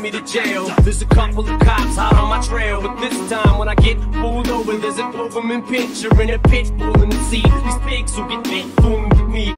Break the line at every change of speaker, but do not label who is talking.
me to jail. There's a couple of cops hot on my trail, but this time when I get pulled over, there's a Doberman picture and a pit bull in the seat. These pigs who get bit fooling with me.